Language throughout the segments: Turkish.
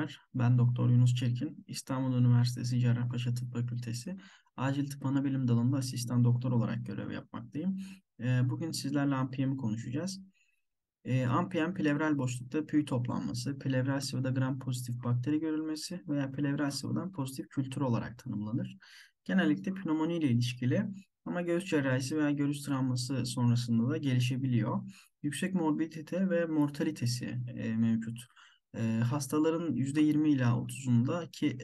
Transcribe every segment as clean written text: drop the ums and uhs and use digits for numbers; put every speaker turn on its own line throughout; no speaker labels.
Merhabalar, ben Doktor Yunus Çekin, İstanbul Üniversitesi Cerrahpaşa Tıp Fakültesi Acil Tıp Anabilim dalında asistan doktor olarak görev yapmaktayım. Bugün sizlerle AMPM'i konuşacağız. AMPM plevral boşlukta püy toplanması, plevral sıvıda gram pozitif bakteri görülmesi veya plevral sıvıdan pozitif kültür olarak tanımlanır. Genellikle pnömoni ile ilişkili ama göğüs cerrahisi veya göğüs travması sonrasında da gelişebiliyor. Yüksek morbidite ve mortalitesi mevcut. Hastaların %20 ila 30'unda ki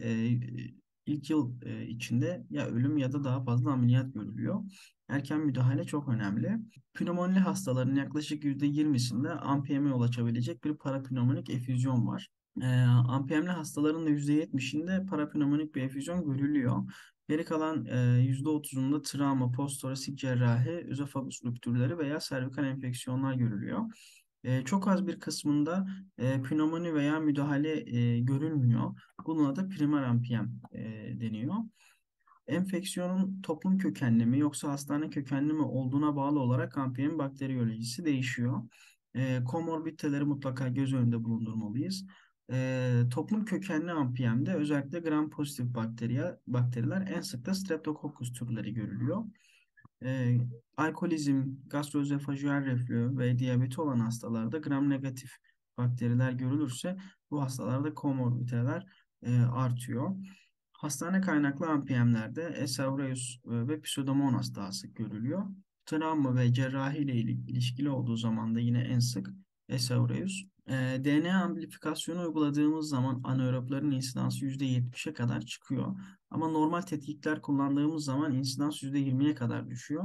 ilk yıl içinde ya ölüm ya da daha fazla ameliyat görülüyor. Erken müdahale çok önemli. Pnömonili hastaların yaklaşık %20'sinde AMPM'e yol açabilecek bir parapnömonik efüzyon var. AMPM'li hastaların da %70'inde parapnömonik bir efüzyon görülüyor. Geri kalan %30'unda travma, posttorasik cerrahi, özofagus rüptürleri veya servikal enfeksiyonlar görülüyor. Çok az bir kısmında pnömoni veya müdahale görülmüyor. Buna da primer AMPM deniyor. Enfeksiyonun toplum kökenli mi yoksa hastane kökenli mi olduğuna bağlı olarak AMPM bakteriyolojisi değişiyor. Komorbiditeleri mutlaka göz önünde bulundurmalıyız. Toplum kökenli AMPM'de özellikle gram pozitif bakteriler en sık da Streptococcus türleri görülüyor. E, Alkolizm, gastroözofajiyel reflü ve diyabeti olan hastalarda gram negatif bakteriler görülürse bu hastalarda komorbiditeler artıyor. Hastane kaynaklı AMPM'lerde S. aureus ve Pseudomonas daha sık görülüyor. Travma ve cerrahi ile ilişkili olduğu zaman da yine en sık S. aureus. DNA amplifikasyonu uyguladığımız zaman anaerobların insidansı %70'e kadar çıkıyor. Ama normal tetkikler kullandığımız zaman insidans %20'ye kadar düşüyor.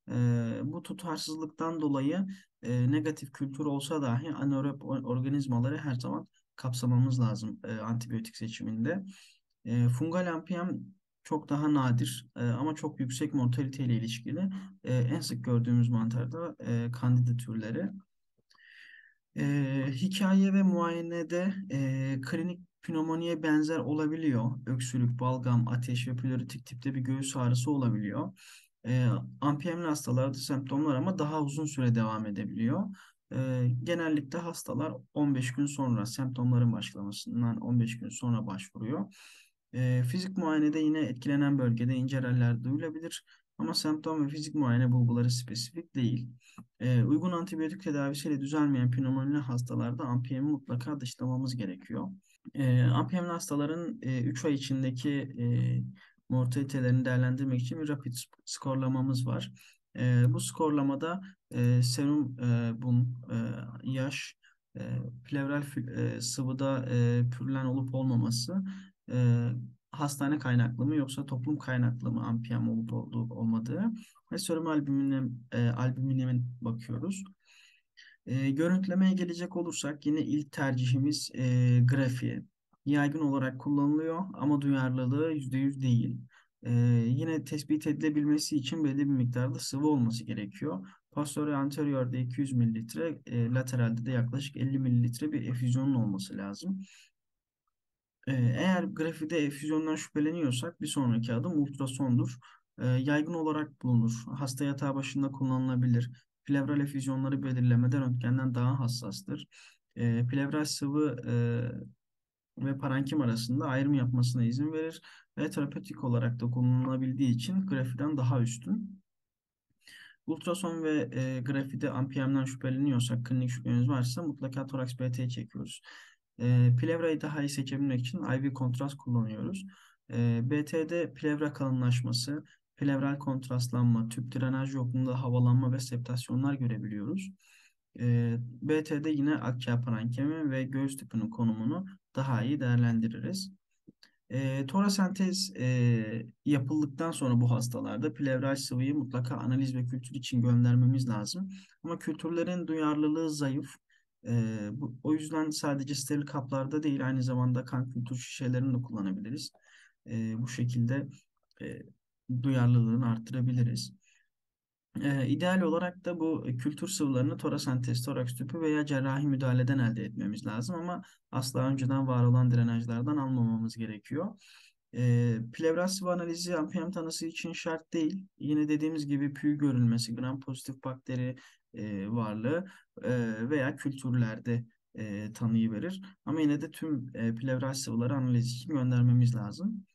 Bu tutarsızlıktan dolayı negatif kültür olsa dahi anaerob organizmaları her zaman kapsamamız lazım antibiyotik seçiminde. Fungal NPM çok daha nadir ama çok yüksek mortalite ile ilişkili. En sık gördüğümüz mantarda Candida türleri. Hikaye ve muayenede klinik pnömoniye benzer olabiliyor. Öksürük, balgam, ateş ve plöritik tipte bir göğüs ağrısı olabiliyor. E, AMPM'li hastalarda semptomlar ama daha uzun süre devam edebiliyor. Genellikle hastalar 15 gün sonra semptomların başlamasından 15 gün sonra başvuruyor. Fizik muayenede yine etkilenen bölgede ince raller duyulabilir ama semptom ve fizik muayene bulguları spesifik değil. Uygun antibiyotik tedavisiyle düzelmeyen pnömonili hastalarda AMPM'i mutlaka dışlamamız gerekiyor. AMPM'li hastaların 3 ay içindeki mortalitelerini değerlendirmek için bir rapid skorlamamız var. Bu skorlamada serum yaş, e, plevral sıvıda pürlen olup olmaması, e, hastane kaynaklı mı yoksa toplum kaynaklı mı AMPM olup olmadığı ve serum albümine bakıyoruz. Görüntülemeye gelecek olursak yine ilk tercihimiz grafiği. Yaygın olarak kullanılıyor ama duyarlılığı %100 değil. E, Yine tespit edilebilmesi için belli bir miktarda sıvı olması gerekiyor. Posterior anterior'da 200 mililitre, lateralde de yaklaşık 50 mililitre bir efüzyonun olması lazım. Eğer grafide efüzyondan şüpheleniyorsak bir sonraki adım ultrasondur. Yaygın olarak bulunur. Hasta yatağı başında kullanılabilir. Plevral efüzyonları belirlemede röntgenden daha hassastır. Plevral sıvı ve parenkim arasında ayrım yapmasına izin verir ve terapötik olarak da kullanılabildiği için grafiden daha üstün. Ultrason ve grafide AMPM'den şüpheleniyorsak, klinik şüpheniz varsa mutlaka toraks BT çekiyoruz. Plevrayı daha iyi seçebilmek için IV kontrast kullanıyoruz. BT'de plevra kalınlaşması, plevral kontrastlanma, tüp drenaj yokluğunda havalanma ve septasyonlar görebiliyoruz. BT'de yine akciğer parenkemi ve göğüs tüpünün konumunu daha iyi değerlendiririz. Torasentez yapıldıktan sonra bu hastalarda plevral sıvıyı mutlaka analiz ve kültür için göndermemiz lazım. Ama kültürlerin duyarlılığı zayıf. O yüzden sadece steril kaplarda değil aynı zamanda kan kültür şişelerini de kullanabiliriz. Bu şekilde e, duyarlılığını arttırabiliriz. İdeal olarak da bu kültür sıvılarını torasentez, toraks tüpü veya cerrahi müdahaleden elde etmemiz lazım ama asla önceden var olan drenajlardan almamamız gerekiyor. Plevral sıvı analizi AMPM tanısı için şart değil. Yine dediğimiz gibi püy görülmesi, gram pozitif bakteri varlığı veya kültürlerde tanıyı verir. Ama yine de tüm plevral sıvıları analiz için göndermemiz lazım.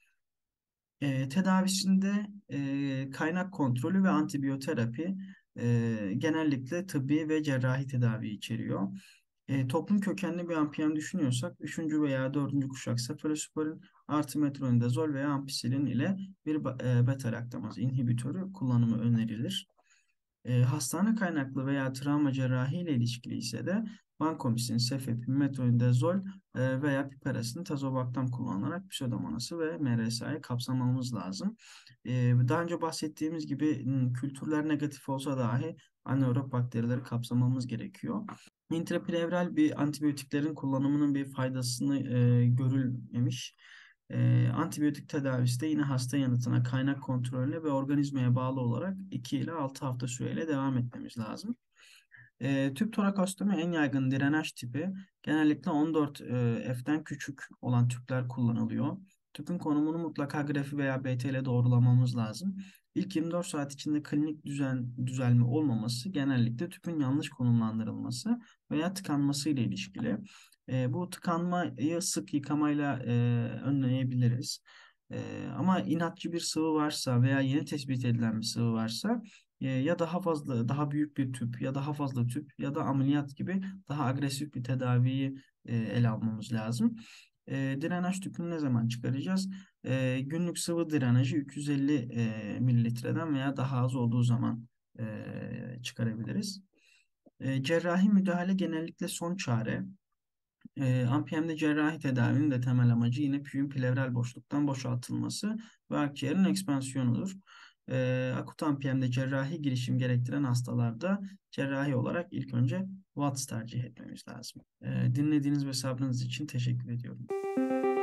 Tedavisinde kaynak kontrolü ve antibiyoterapi genellikle tıbbi ve cerrahi tedavi içeriyor. Toplum kökenli bir ampiyem düşünüyorsak, üçüncü veya dördüncü kuşak sefalosporin artı metronidazol veya ampicillin ile bir beta laktamaz inhibitörü kullanımı önerilir. Hastane kaynaklı veya travma cerrahi ile ilişkili ise de vankomisin, sefepin, metronidazol veya piperazin tazobaktam kullanılarak pseudomonası ve MRSA'yı kapsamamız lazım. Daha önce bahsettiğimiz gibi kültürler negatif olsa dahi anaerob bakterileri kapsamamız gerekiyor. Intraplevral bir antibiyotiklerin kullanımının bir faydasını görülmemiş. Antibiyotik tedavisi de yine hasta yanıtına, kaynak kontrolüne ve organizmaya bağlı olarak 2 ile 6 hafta süreyle devam etmemiz lazım. Tüp torakostomi en yaygın drenaj tipi. Genellikle 14 F'den küçük olan tüpler kullanılıyor. Tüpün konumunu mutlaka grafi veya BT ile doğrulamamız lazım. İlk 24 saat içinde klinik düzelme olmaması genellikle tüpün yanlış konumlandırılması veya tıkanması ile ilişkili. Bu tıkanmayı sık yıkamayla önleyebiliriz. Ama inatçı bir sıvı varsa veya yeni tespit edilen bir sıvı varsa ya daha fazla, daha büyük bir tüp ya daha fazla tüp ya da ameliyat gibi daha agresif bir tedaviyi ele almamız lazım. Drenaj tüpünü ne zaman çıkaracağız? Günlük sıvı drenajı 250 mililitreden veya daha az olduğu zaman çıkarabiliriz. Cerrahi müdahale genellikle son çare. Ampiyemde cerrahi tedavinin de temel amacı yine püyün plevral boşluktan boşaltılması ve akciğerin ekspansiyonudur. Akut ampiyemde cerrahi girişim gerektiren hastalarda cerrahi olarak ilk önce Watts tercih etmemiz lazım. Dinlediğiniz ve sabrınız için teşekkür ediyorum.